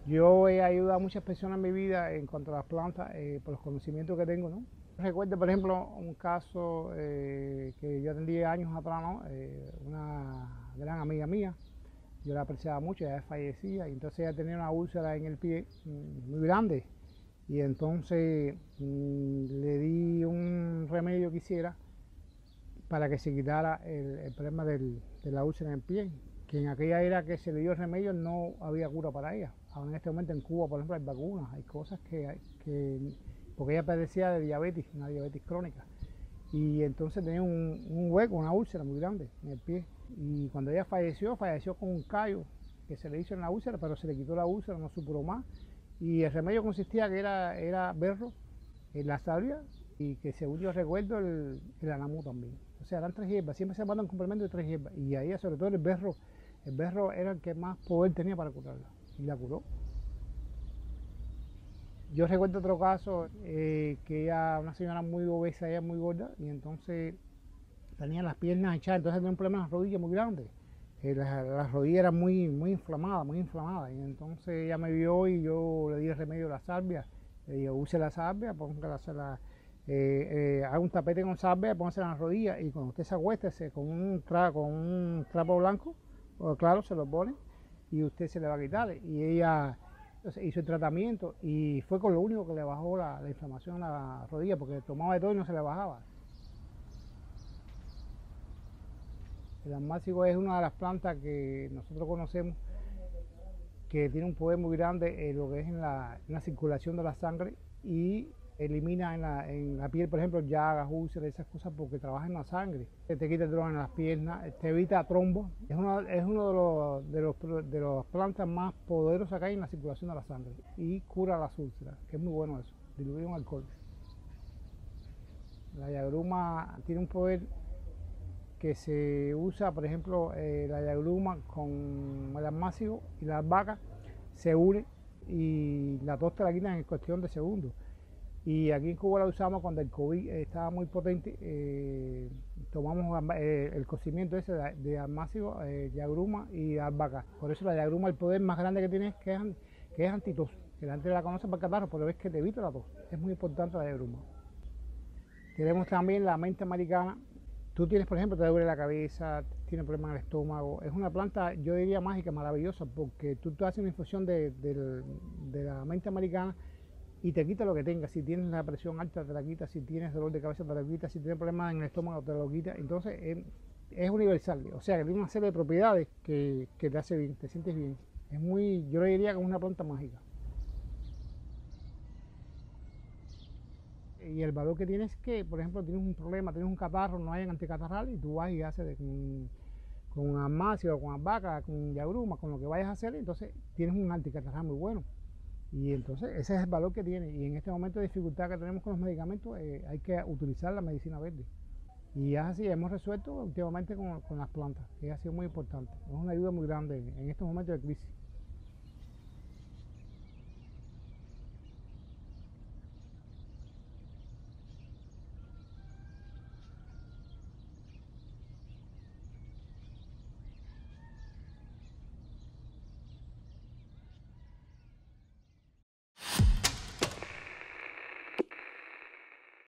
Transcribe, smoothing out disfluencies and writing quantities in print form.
Yo he ayudado a muchas personas en mi vida en cuanto a las plantas, por los conocimientos que tengo, ¿no? Recuerdo, por ejemplo, un caso que yo atendí años atrás, ¿no? Una gran amiga mía, yo la apreciaba mucho, ella fallecía, y entonces ella tenía una úlcera en el pie muy grande, y entonces le di un remedio que hiciera para que se quitara el problema de la úlcera en el pie, que en aquella era que se le dio el remedio no había cura para ella. Ahora en este momento en Cuba, por ejemplo, hay vacunas, hay cosas porque ella padecía de diabetes, una diabetes crónica, y entonces tenía un hueco, una úlcera muy grande en el pie, y cuando ella falleció, falleció con un callo que se le hizo en la úlcera, pero se le quitó la úlcera, no supuró más, y el remedio consistía que era berro, la salvia, y que según yo recuerdo el anamú también. O sea, eran tres hierbas, siempre se manda un complemento de tres hierbas, y ahí sobre todo el berro era el que más poder tenía para curarla, y la curó. Yo recuerdo otro caso, que ella, una señora muy obesa, ella muy gorda, y entonces tenía las piernas hinchadas, entonces tenía un problema en las rodillas muy grande. Las rodillas eran muy inflamadas, muy inflamadas, y entonces ella me vio y yo le di el remedio de la salvia, le dije, use la salvia, haga un tapete con salvia, póngase en las rodillas, y cuando usted se acueste con un trapo blanco, o claro, se lo pone, y usted se le va a quitar. Y ella hizo el tratamiento, y fue con lo único que le bajó la inflamación en la rodilla, porque tomaba de todo y no se le bajaba. El almácigo es una de las plantas que nosotros conocemos que tiene un poder muy grande en lo que es en la circulación de la sangre, y elimina en la piel, por ejemplo, llagas, úlceras, esas cosas, porque trabaja en la sangre. Te quita el dolor en las piernas, te evita trombos. Es uno de las plantas más poderosas que hay en la circulación de la sangre, y cura las úlceras, que es muy bueno eso, diluido en alcohol. La yagruma tiene un poder que se usa, por ejemplo, la yagruma con el almácigo y la albahaca se une, y la tos te la quitan en cuestión de segundos. Y aquí en Cuba la usamos cuando el COVID estaba muy potente, tomamos el cocimiento ese de almácigo, yagruma y albahaca. Por eso la yagruma, el poder más grande que tiene es que es antitos, que la gente la conoce para el catarro, pero es que te evita la tos. Es muy importante la yagruma. Tenemos también la menta americana. Tú tienes, por ejemplo, te duele la cabeza, tienes problemas en el estómago. Es una planta, yo diría mágica, maravillosa, porque tú te haces una infusión de la menta americana y te quita lo que tengas. Si tienes la presión alta, te la quita. Si tienes dolor de cabeza, te la quita. Si tienes problemas en el estómago, te lo quita. Entonces, es universal. O sea, que tiene una serie de propiedades que te hace bien, te sientes bien. Yo le diría que es una planta mágica. Y el valor que tienes es que, por ejemplo, tienes un problema, tienes un catarro, no hay anticatarral, y tú vas y haces con amasio, con albahaca, con yagruma, con lo que vayas a hacer, entonces tienes un anticatarral muy bueno. Y entonces ese es el valor que tiene. Y en este momento de dificultad que tenemos con los medicamentos, hay que utilizar la medicina verde. Y es así, hemos resuelto últimamente con las plantas, que ha sido muy importante. Es una ayuda muy grande en estos momentos de crisis.